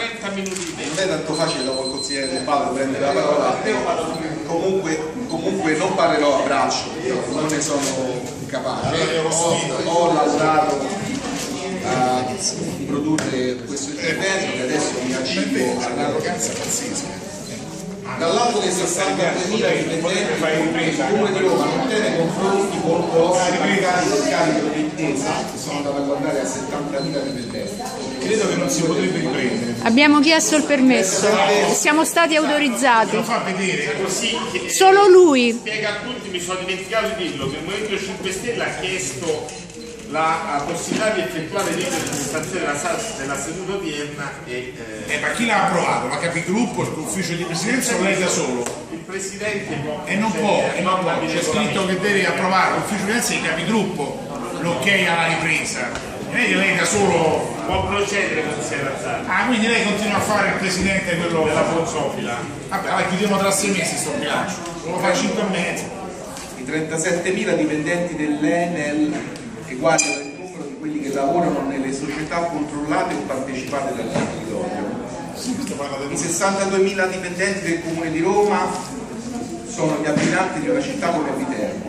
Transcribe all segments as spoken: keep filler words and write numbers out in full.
trenta minuti di tempo. Non è tanto facile dopo il consigliere del Padre prendere la parola, comunque, comunque non parlerò a braccio, non ne sono capace, ho, ho lavorato a produrre questo intervento che adesso mi accingo a un'arroganza pazzesca. Dall'alto dei sessantaduemila dipendenti il Comune di Roma non tiene confronti con i precari del carico di intesa, che sono andato a guardare a settantamila dipendenti. Credo che non si potrebbe riprendere. Abbiamo chiesto il permesso, siamo stati autorizzati. Lo fa vedere Così, eh, Solo lui. Spiega a tutti, mi sono dimenticato di dirlo, che il Movimento cinque Stelle ha chiesto la possibilità di effettuare l'interpretazione della, della seduta odierna e eh, eh, ma chi l'ha approvato? La capigruppo, l'ufficio di presidenza o lei da solo? Il presidente può e non può, e non può. C'è scritto che deve approvare l'ufficio di presidenza e i capigruppo l'ok alla ripresa. Lei, lei da solo può procedere con Serrazzani. Ah, quindi lei continua a fare il presidente quello della Consofila. Vabbè, allora chiudiamo tra sei mesi sto bilancio, lo fa cinque e mezzo. I trentasettemila dipendenti dell'Enel eguagliano il numero di quelli che lavorano nelle società controllate o partecipate dal territorio. I sessantaduemila dipendenti del Comune di Roma sono gli abitanti di una città come Viterbo.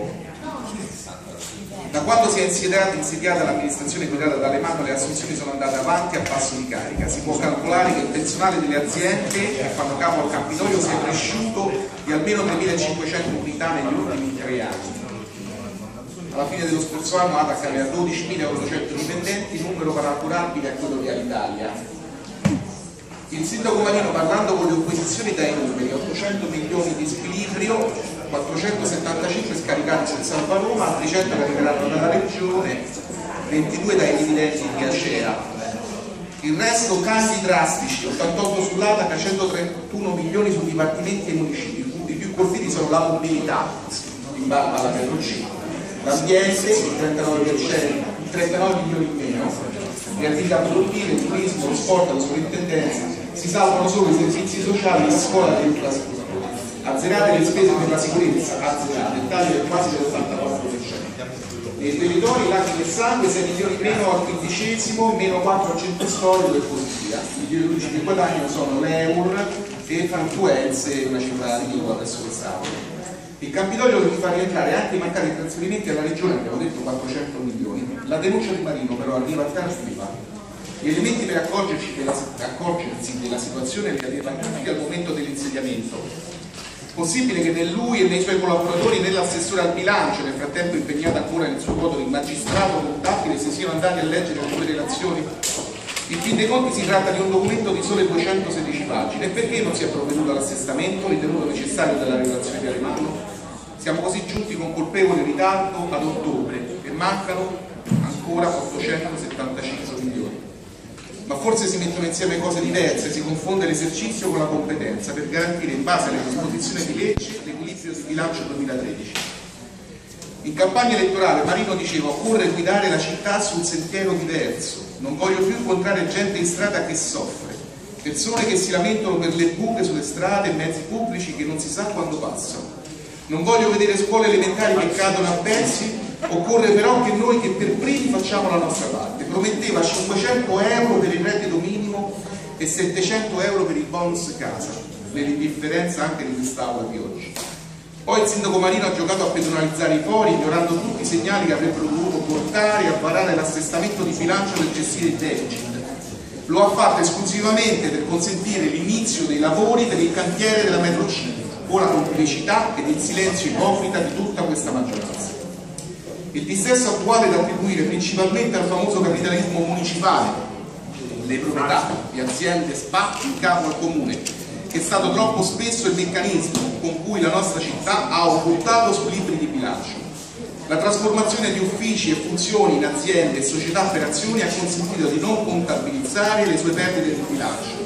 Da quando si è insediata, insediata l'amministrazione guidata da Alemanno, le assunzioni sono andate avanti a passo di carica. Si può calcolare che il personale delle aziende che fanno capo al Campidoglio sia cresciuto di almeno tremilacinquecento unità negli ultimi tre anni. Alla fine dello scorso anno Atac aveva dodicimilaottocento dipendenti, numero paragonabile a quello di Alitalia. Il sindaco Marino, parlando con le opposizioni dai numeri, ottocento milioni di squilibrio, quattrocentosettantacinque scaricati sul Salva Roma, altri cento che arriveranno dalla regione, ventidue dai dividendi di Acea. Il resto tagli drastici, ottantotto sull'Atac, centotrentuno milioni su dipartimenti e municipi. I più colpiti sono la mobilità, in barba alla Petrocina, l'ambiente, il trentanove per cento, trentanove milioni in meno, le attività produttive, il turismo, lo sport, la sovrintendenza. Si salvano solo i servizi sociali, la scuola e l'infrastruttura. Azzerate le spese per la sicurezza, azzerate, il taglio è quasi dell'ottantaquattro per cento. Nei territori lacrime e sangue, sei milioni meno al quindicesimo, meno quattro a centro storico e così via. I unici che guadagnano sono l'Eur e Frantuense, una cifra ridicula verso quest'anno. Il Campidoglio che fa rientrare anche i mancati trasferimenti alla regione, abbiamo detto quattrocento milioni. La denuncia di Marino però arriva tardiva. Gli elementi per accorgerci della, accorgersi della situazione li aveva tutti al momento dell'insediamento. Possibile che né lui e nei suoi collaboratori né l'assessore al bilancio, nel frattempo impegnato ancora nel suo ruolo di magistrato contabile, si siano andati a leggere le sue relazioni? In fin dei conti si tratta di un documento di sole duecentosedici pagine. E perché non si è provveduto all'assestamento ritenuto necessario dalla relazione di Alemanno? Siamo così giunti con colpevole ritardo ad ottobre e mancano ancora ottocentosettantacinque milioni. Ma forse si mettono insieme cose diverse, si confonde l'esercizio con la competenza per garantire in base alle disposizioni di legge l'equilibrio di bilancio duemilatredici. In campagna elettorale Marino diceva: occorre guidare la città su un sentiero diverso, non voglio più incontrare gente in strada che soffre, persone che si lamentano per le buche sulle strade e mezzi pubblici che non si sa quando passano. Non voglio vedere scuole elementari che cadono a pezzi, occorre però che noi che per primi facciamo la nostra parte. Prometteva cinquecento euro per il reddito minimo e settecento euro per il bonus casa, nell'indifferenza anche di quest'aula di oggi. Poi il sindaco Marino ha giocato a pedonalizzare i fori, ignorando tutti i segnali che avrebbero dovuto portare a varare l'assestamento di bilancio per gestire il deficit. Lo ha fatto esclusivamente per consentire l'inizio dei lavori per il cantiere della metro C, con la complicità ed il silenzio ipocrita di tutta questa maggioranza. Il dissesto attuale è da attribuire principalmente al famoso capitalismo municipale, le proprietà di aziende S P A in capo al comune, che è stato troppo spesso il meccanismo con cui la nostra città ha occultato squilibri di bilancio. La trasformazione di uffici e funzioni in aziende e società per azioni ha consentito di non contabilizzare le sue perdite di bilancio.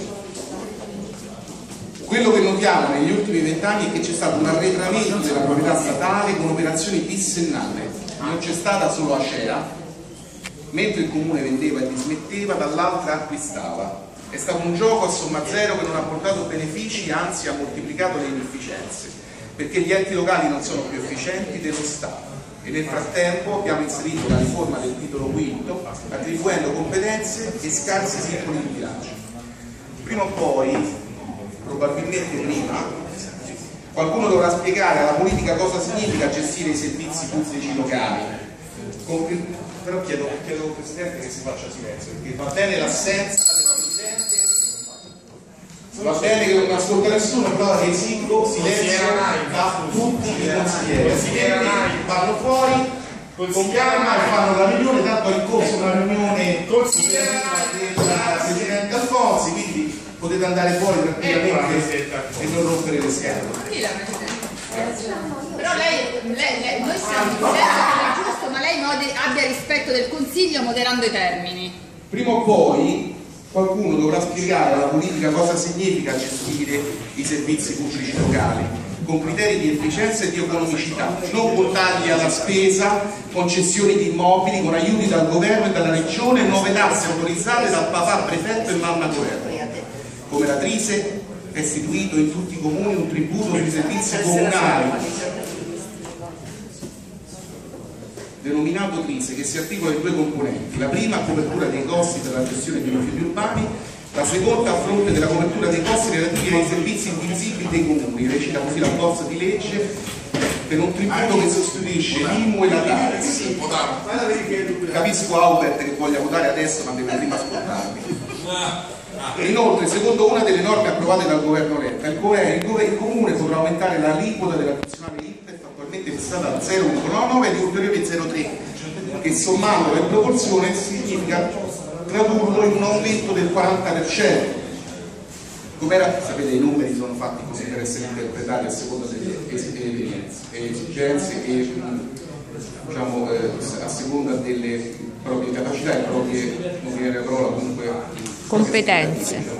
Quello che notiamo negli ultimi vent'anni è che c'è stato un arretramento della proprietà statale con operazioni dissennate. Non c'è stata solo Acea, mentre il comune vendeva e dismetteva, dall'altra acquistava. È stato un gioco a somma zero che non ha portato benefici, anzi ha moltiplicato le inefficienze, perché gli enti locali non sono più efficienti dello Stato. E nel frattempo abbiamo inserito la riforma del titolo quinto, attribuendo competenze e scarsi simboli di bilancio. Il prima o poi, probabilmente prima, qualcuno dovrà spiegare alla politica cosa significa gestire i servizi pubblici locali. Con... Però chiedo, chiedo al Presidente che si faccia silenzio, perché va bene l'assenza del Presidente, va bene che non ascolta nessuno, però esigo silenzio da tutti i consiglieri. Vanno fuori, con calma e fanno la riunione, tanto è in corso una riunione del Presidente Alfonsi, quindi potete andare fuori tranquillamente e non rompere le scatole. Però lei, lei, lei noi siamo in è giusto, ma lei mode, abbia rispetto del Consiglio moderando i termini. Prima o poi qualcuno dovrà spiegare alla politica cosa significa gestire i servizi pubblici locali con criteri di efficienza e di economicità, non con tagli alla spesa, concessioni di immobili, con aiuti dal governo e dalla regione, nuove tasse autorizzate dal papà prefetto e mamma governo. Come la Trise è istituito in tutti i comuni un tributo sui servizi comunali denominato Trise, che si articola in due componenti: la prima a copertura dei costi per la gestione dei rifiuti urbani, la seconda a fronte della copertura dei costi relativi ai servizi indivisibili dei comuni. Recita così la bozza di legge, per un tributo che sostituisce l'I M U e la TARES. Capisco Albert che voglia votare adesso, ma deve prima ascoltarmi. Inoltre, secondo una delle norme approvate dal governo Letta, il, il, il comune potrà aumentare l'aliquota della nazionale I R P E F, attualmente fissata al zero virgola novantanove, di ulteriore zero virgola tre, che sommandolo in proporzione significa tradurlo in un aumento del quaranta per cento. Com'era? Sapete, i numeri sono fatti così per essere interpretati a seconda delle esigenze e diciamo, eh, a seconda delle proprie capacità e proprie, non viene la parola, comunque competenze.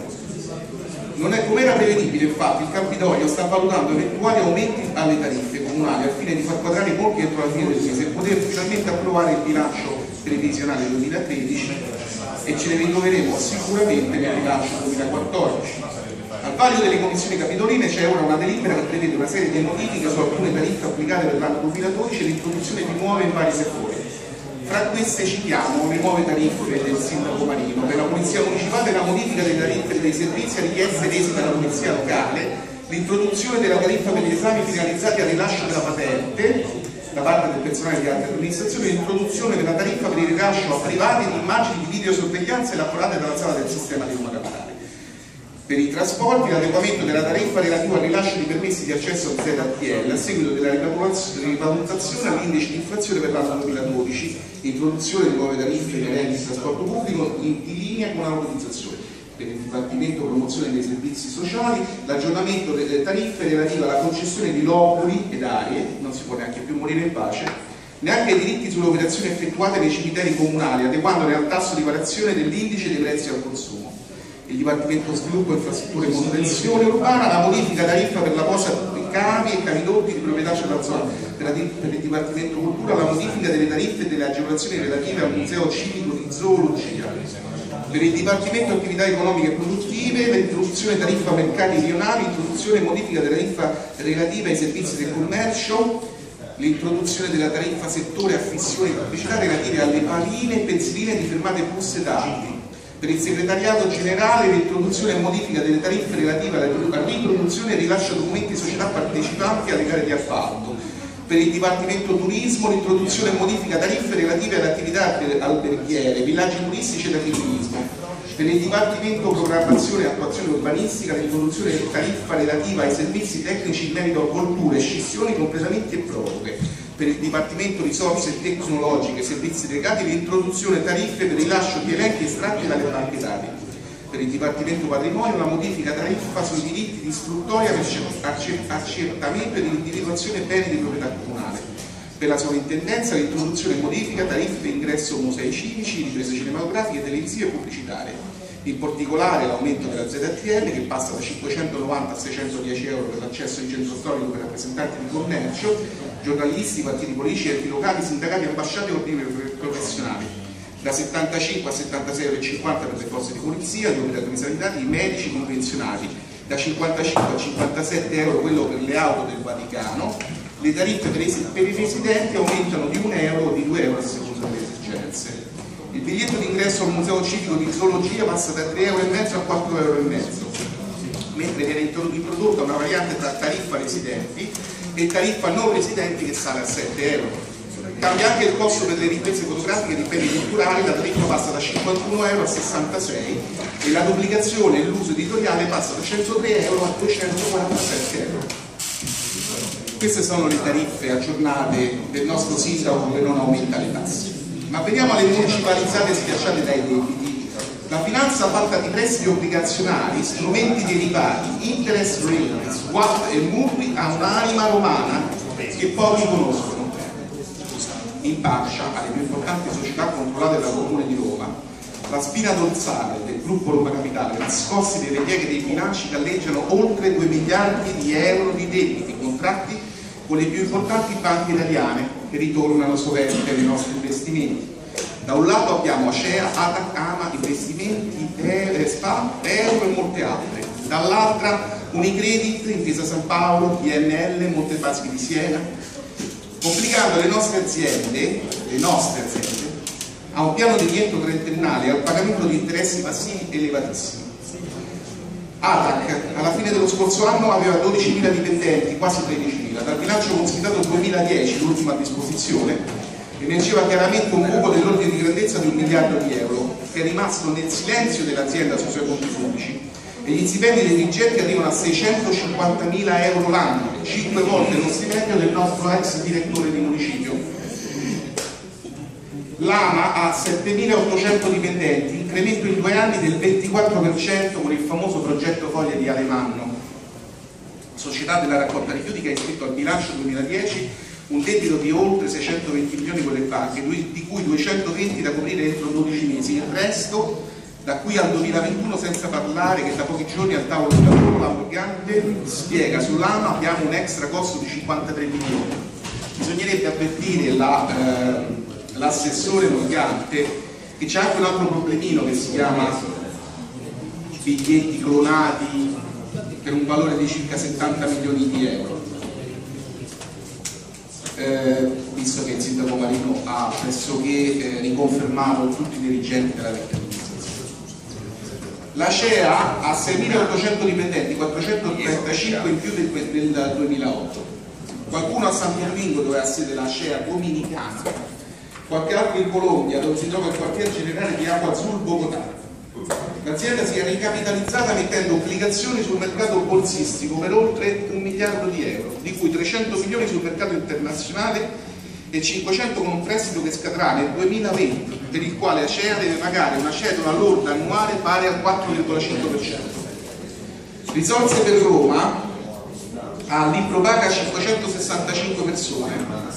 Non è come era prevedibile, infatti, il Campidoglio sta valutando eventuali aumenti alle tariffe comunali al fine di far quadrare i conti entro la fine del mese e poter finalmente approvare il bilancio previsionale duemilatredici, e ce ne ritroveremo sicuramente nel bilancio duemilaquattordici. Al vaglio delle commissioni capitoline c'è ora una delibera che prevede una serie di modifiche su alcune tariffe applicate per l'anno duemiladodici e l'introduzione di nuove in vari settori. Tra queste citiamo le nuove tariffe del sindaco Marino per la polizia municipale e la modifica delle tariffe dei servizi a richieste rese dalla polizia locale, l'introduzione della tariffa per gli esami finalizzati al rilascio della patente da parte del personale di altre amministrazioni e l'introduzione della tariffa per il rilascio a privati di immagini di videosorveglianza elaborate dalla sala del sistema di Roma Capitale. Per i trasporti, l'adeguamento della tariffa relativa al rilascio di permessi di accesso al Z T L a seguito della rivalutazione all'indice di inflazione per l'anno duemiladodici, introduzione di nuove tariffe inerenti al trasporto pubblico in linea con la valorizzazione. Per il Dipartimento Promozione dei Servizi Sociali, l'aggiornamento delle tariffe relative alla concessione di loculi ed aree, non si può neanche più morire in pace, neanche ai diritti sulle operazioni effettuate nei cimiteri comunali, adeguandole al tasso di variazione dell'indice dei prezzi al consumo. Il Dipartimento Sviluppo, Infrastrutture e Manutenzione Urbana, la modifica tariffa per la posa di cavi e cavidotti di proprietà della zona. Per il Dipartimento Cultura, la modifica delle tariffe e delle agevolazioni relative al Museo Civico di Zoologia. Per il Dipartimento Attività Economiche e Produttive, l'introduzione tariffa mercati rionali, l'introduzione e modifica della tariffa relativa ai servizi del commercio, l'introduzione della tariffa settore affissioni e pubblicità relative alle paline e pensiline di fermate bus e dati. Per il segretariato generale, l'introduzione e modifica delle tariffe relative alla riproduzione e rilascio documenti società partecipanti alle gare di appalto. Per il Dipartimento Turismo, l'introduzione e modifica tariffe relative alle attività alberghiere, villaggi turistici ed agriturismo. Per il Dipartimento Programmazione e Attuazione Urbanistica, l'introduzione di tariffa relativa ai servizi tecnici in merito a colture, scissioni, completamenti e proroghe. Per il Dipartimento Risorse Tecnologiche e Servizi Legati, l'introduzione tariffe per il rilascio di elenchi estratti dalle banche dati. Per il Dipartimento Patrimonio, la modifica tariffa sui diritti di istruttoria per accertamento e di individuazione beni di proprietà comunale. Per la Sovrintendenza, l'introduzione e modifica tariffe ingresso musei civici, riprese cinematografiche, televisive e pubblicitarie. In particolare l'aumento della Z T L, che passa da cinquecentonovanta a seicentodieci euro per l'accesso in centro storico per rappresentanti di commercio, giornalisti, partiti politici, enti locali, sindacati, ambasciate e ordini professionali. Da settantacinque a settantasei euro e cinquanta per le forze di polizia, gli operatori sanitari, i medici, i pensionati. Da cinquantacinque a cinquantasette euro quello per le auto del Vaticano. Le tariffe per i residenti aumentano di un euro o di due euro a seconda delle esigenze. Il biglietto d'ingresso al Museo Civico di Zoologia passa da tre euro e mezzo a quattro euro e mezzo. mentre viene introdotta una variante tra tariffa residenti e tariffa non residenti che sale a sette euro. Cambia anche il costo per le riprese fotografiche di beni culturali, la tariffa passa da cinquantuno euro a sessantasei e la duplicazione e l'uso editoriale passa da centotré euro a duecentoquarantasette euro. Queste sono le tariffe aggiornate del nostro sindaco che non aumenta le tasse. Ma veniamo alle municipalizzate schiacciate dai debiti. La finanza fatta di prestiti obbligazionari, strumenti derivati, interest rate, swap e mutui ha un'anima romana che pochi conoscono. Impaccia alle più importanti società controllate dal Comune di Roma la spina dorsale del gruppo Roma Capitale, nascosti nelle pieghe dei bilanci che alleggiano oltre due miliardi di euro di debiti contratti con le più importanti banche italiane che ritornano sovente nei nostri investimenti. Da un lato abbiamo Acea, Atac, Ama, Investimenti, Spa, Euro e molte altre, dall'altra Unicredit, Intesa San Paolo, I N L, Montepaschi di Siena, obbligando le nostre aziende, le nostre aziende a un piano di rientro trentennale e al pagamento di interessi passivi elevatissimi. Atac alla fine dello scorso anno aveva dodicimila dipendenti, quasi tredicimila, dal bilancio consolidato duemiladieci, l'ultima a disposizione, emergeva chiaramente un buco dell'ordine di grandezza di un miliardo di euro che è rimasto nel silenzio dell'azienda sui suoi conti pubblici e gli stipendi dei dirigenti arrivano a seicentocinquantamila euro l'anno, cinque volte lo stipendio del nostro ex direttore di municipio. L'Ama ha settemilaottocento dipendenti, incremento in due anni del ventiquattro per cento con il famoso progetto Foglie di Alemanno, società della raccolta rifiuti che ha iscritto al bilancio duemiladieci un debito di oltre seicentoventi milioni con le banche, di cui duecentoventi da coprire entro dodici mesi, il resto da qui al duemilaventuno, senza parlare che da pochi giorni al tavolo di lavoro la Morgante spiega sull'Ama abbiamo un extra costo di cinquantatré milioni. Bisognerebbe avvertire l'assessore la, eh, Morgante che c'è anche un altro problemino che si chiama biglietti clonati per un valore di circa settanta milioni di euro. Eh, visto che il sindaco Marino ha pressoché eh, riconfermato tutti i dirigenti della vecchia amministrazione. L'Acea ha seimilaottocento dipendenti, quattrocentotrentacinque in più del, del duemilaotto. Qualcuno a Santo Domingo, dove ha sede l'Acea dominicana, qualche altro in Colombia, dove si trova il quartier generale di Agua Azul Bogotà. L'azienda si è ricapitalizzata mettendo obbligazioni sul mercato borsistico per oltre un miliardo di euro, di cui trecento milioni sul mercato internazionale e cinquecento con un prestito che scadrà nel duemilaventi, per il quale Acea deve pagare una cedola lorda annuale pari al quattro virgola cinque per cento. Risorse per Roma, ha l'Impropaga cinquecentosessantacinque persone,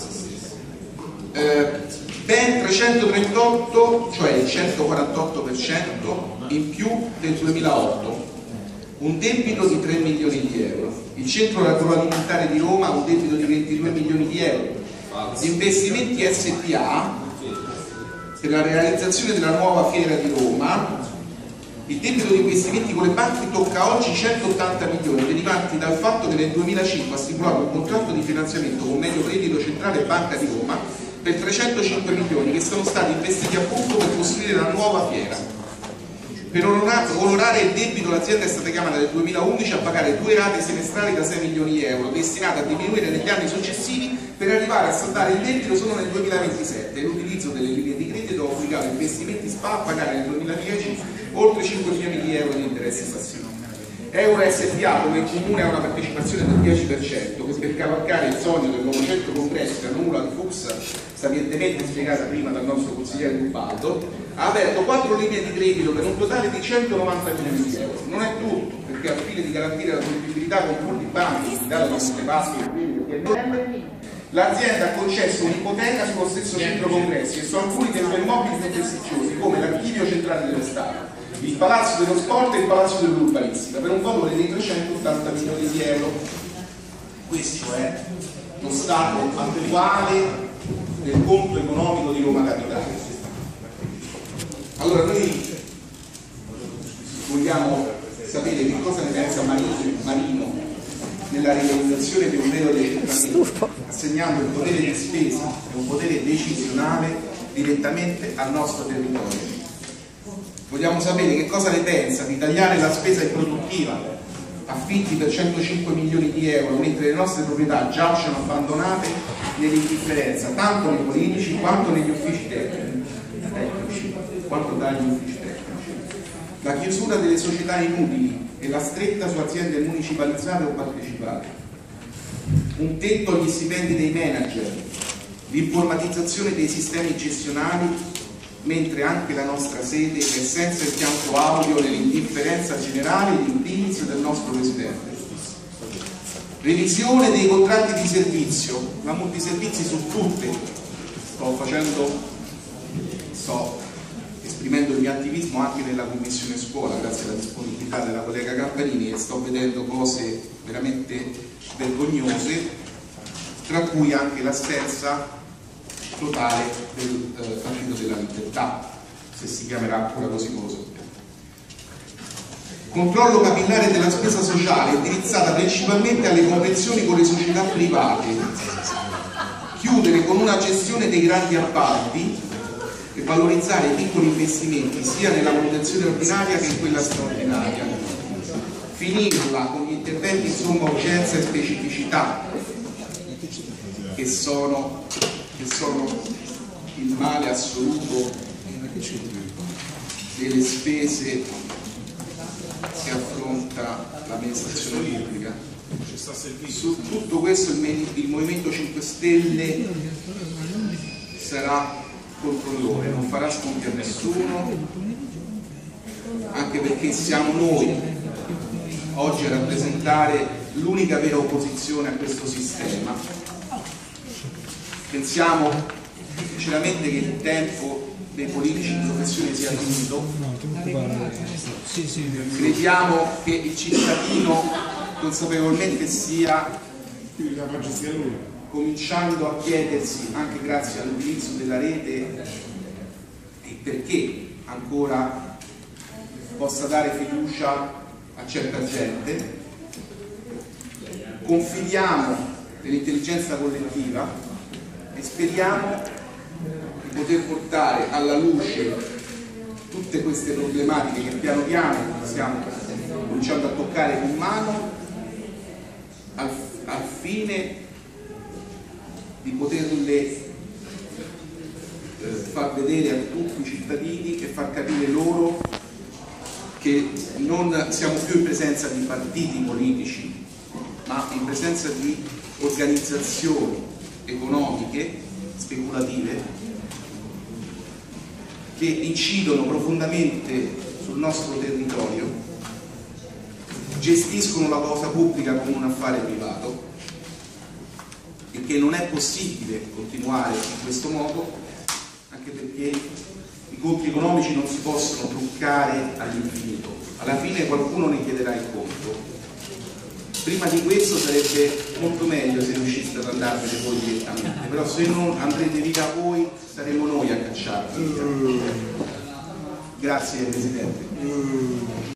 eh, ben trecentotrentotto, cioè il centoquarantotto per cento in più del duemilaotto, un debito di tre milioni di euro. Il centro agroalimentare di Roma ha un debito di ventidue milioni di euro. Gli investimenti S P A per la realizzazione della nuova fiera di Roma, il debito di investimenti con le banche tocca oggi centottanta milioni, derivanti dal fatto che nel duemilacinque ha stipulato un contratto di finanziamento con Medio Credito Centrale e Banca di Roma per trecentocinque milioni che sono stati investiti appunto per costruire la nuova fiera. Per onorare il debito l'azienda è stata chiamata nel duemilaundici a pagare due rate semestrali da sei milioni di euro, destinate a diminuire negli anni successivi per arrivare a saldare il debito solo nel duemilaventisette, e l'utilizzo delle linee di credito ha obbligato investimenti S P A a pagare nel duemiladieci oltre cinque milioni di euro di interessi passivi. Euro S P A, come il Comune ha una partecipazione del dieci per cento, che per cavalcare il sogno del nuovo centro congressi, la nuvola di Fuchs, sapientemente spiegata prima dal nostro consigliere Rubaldo, ha aperto quattro linee di credito per un totale di centonovanta milioni di euro. Non è tutto, perché al fine di garantire la solvibilità con fondi banchi, dato da Montepaschi e l'azienda ha concesso un'ipoteca sullo stesso centro congressi e su alcuni dei suoi immobili più prestigiosi, come l'archivio centrale dello Stato, il Palazzo dello Sport e il Palazzo dell'Urbanistica, per un valore di trecentottanta milioni di euro. Questo è lo stato attuale del conto economico di Roma Capitale. Allora noi vogliamo sapere che cosa ne pensa Marino nella realizzazione di un vero decentramento, assegnando il potere di spesa e un potere decisionale direttamente al nostro territorio. Vogliamo sapere che cosa ne pensa di tagliare la spesa improduttiva, affitti per centocinque milioni di euro, mentre le nostre proprietà giacciono abbandonate nell'indifferenza, tanto nei politici quanto negli uffici tecnici, tecnici quanto dagli uffici tecnici. La chiusura delle società inutili e la stretta su aziende municipalizzate o partecipate, un tetto agli stipendi dei manager, l'informatizzazione dei sistemi gestionali, mentre anche la nostra sede è senza il pianto audio nell'indifferenza generale in primis del nostro Presidente. Revisione dei contratti di servizio, la multiservizi su tutte, sto facendo, sto esprimendo il mio attivismo anche nella Commissione Scuola grazie alla disponibilità della collega Campanini, e sto vedendo cose veramente vergognose, tra cui anche l'assenza totale del eh, Partito della Libertà, se si chiamerà ancora così cosa. Controllo capillare della spesa sociale indirizzata principalmente alle convenzioni con le società private, chiudere con una gestione dei grandi appalti e valorizzare i piccoli investimenti sia nella manutenzione ordinaria che in quella straordinaria, finirla con gli interventi in somma urgenza e specificità che sono che sono il male assoluto delle spese che affronta l'amministrazione pubblica. Su tutto questo il, il Movimento cinque Stelle sarà controllore, non farà sconti a nessuno, anche perché siamo noi oggi a rappresentare l'unica vera opposizione a questo sistema. Pensiamo sinceramente che il tempo dei politici in professione sia finito, crediamo che il cittadino consapevolmente stia cominciando a chiedersi, anche grazie all'utilizzo della rete, e perché ancora possa dare fiducia a certa gente. Confidiamo nell'intelligenza collettiva e speriamo di poter portare alla luce tutte queste problematiche che piano piano stiamo cominciando a toccare con mano, al, al fine di poterle eh, far vedere a tutti i cittadini e far capire loro che non siamo più in presenza di partiti politici, ma in presenza di organizzazioni economiche speculative che incidono profondamente sul nostro territorio, gestiscono la cosa pubblica come un affare privato e che non è possibile continuare in questo modo, anche perché i conti economici non si possono truccare all'infinito, alla fine qualcuno ne chiederà il conto. Prima di questo sarebbe molto meglio se riusciste ad andarvene voi direttamente, però se non andrete via voi saremo noi a cacciarvi. Grazie Presidente.